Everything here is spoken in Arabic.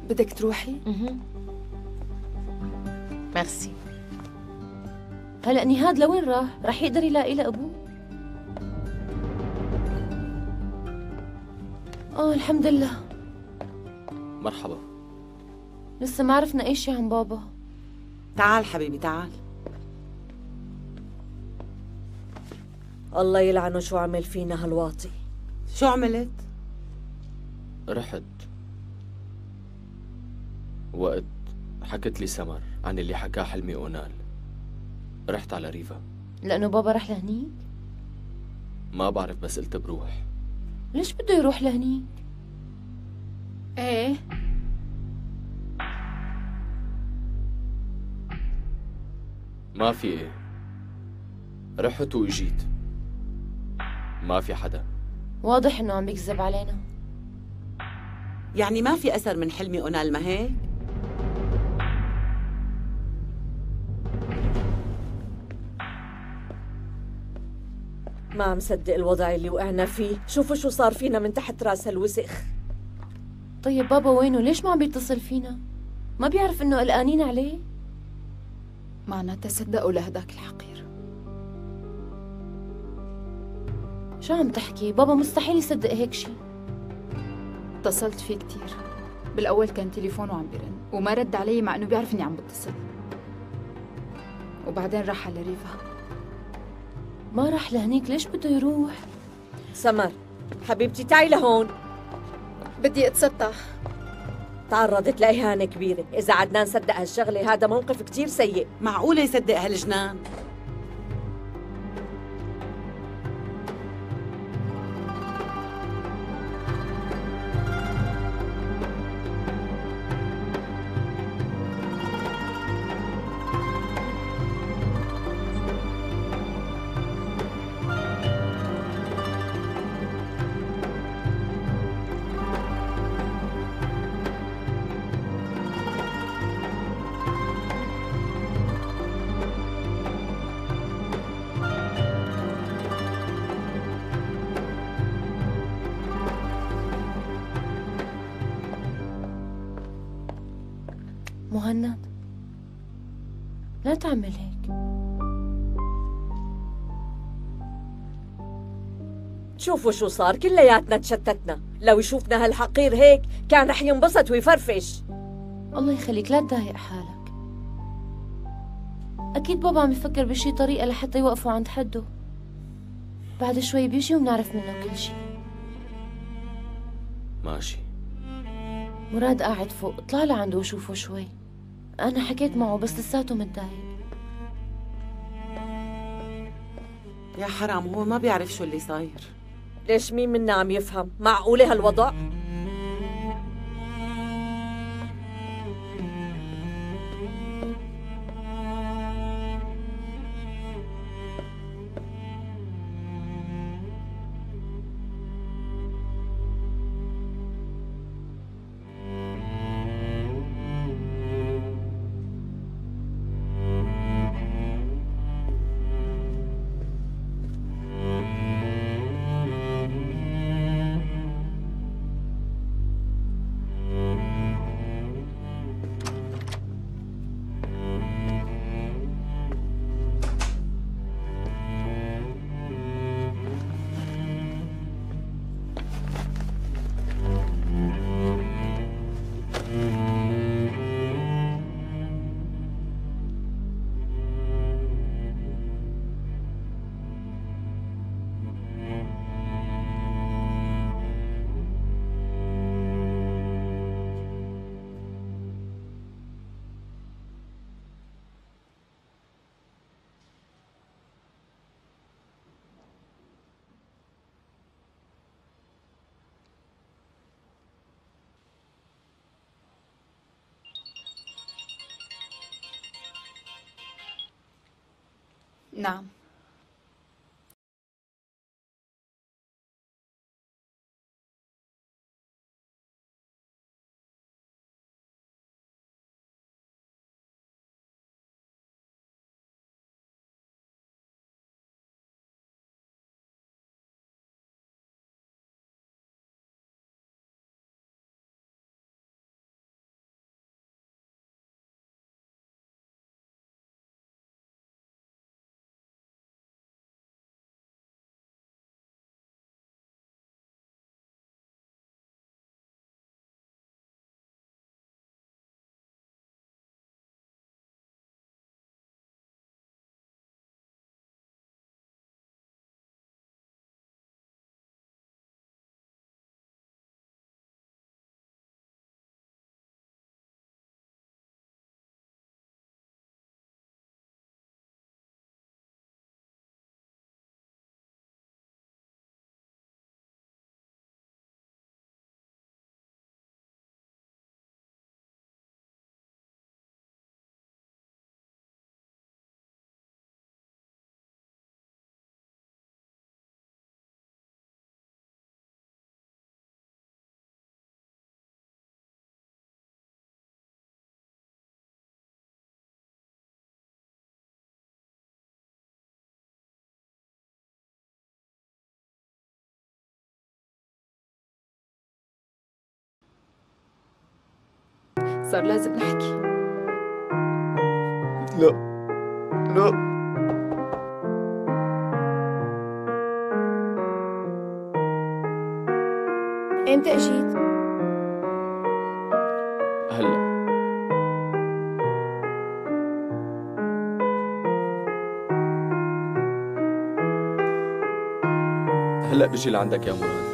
بدك تروحي؟ ميرسي. هلا نهاد لوين راح؟ رح يقدر يلاقي له ابوه؟ الحمد لله. مرحبا. لسه ما عرفنا اي شيء عن بابا. تعال حبيبي تعال. الله يلعنه شو عمل فينا هالواطي. شو عملت؟ رحت وقت حكت لي سمر عن اللي حكاه حلمي أونال. رحت على ريفا. لأنه بابا رح لهنيك؟ ما بعرف بس قلت بروح. ليش بده يروح لهنيك؟ ايه ما في ايه. رحت واجيت. ما في حدا. واضح انه عم بيكذب علينا. يعني ما في أثر من حلمي أونال ما هيك؟ ما عم صدق الوضع اللي وقعنا فيه. شوفوا شو صار فينا من تحت راس هالوسخ. طيب بابا وينه؟ ليش ما عم بيتصل فينا؟ ما بيعرف انه قلقانين عليه؟ معناتها صدقوا لهداك الحقير. شو عم تحكي؟ بابا مستحيل يصدق هيك شيء. اتصلت فيه كتير. بالأول كان تليفونه عم بيرن وما رد علي مع إنه بيعرف إني عم بتصل. وبعدين راح على ريفا. ما راح لهنيك، ليش بده يروح؟ سمر حبيبتي تعي لهون. بدي أتسطح. تعرضت لإهانة كبيرة. إذا عدنان صدق هالشغلة هذا موقف كتير سيء. معقولة يصدق هالجنان؟ مهند لا تعمل هيك. شوفوا شو صار، كلياتنا تشتتنا. لو يشوفنا هالحقير هيك كان رح ينبسط ويفرفش. الله يخليك لا تضايق حالك. أكيد بابا عم يفكر بشي طريقة لحتى يوقفوا عند حده. بعد شوي بيجي وبنعرف منه كل شي. ماشي. مراد قاعد فوق، اطلع لعنده وشوفه شوي. أنا حكيت معه بس لساته متضايق. يا حرام هو ما بيعرف شو اللي صاير. ليش مين منا عم يفهم؟ معقولة هالوضع؟ نعم. صار لازم نحكي. لا لا. امتى اجيت؟ هلا. هلا بجي لعندك يا مراد.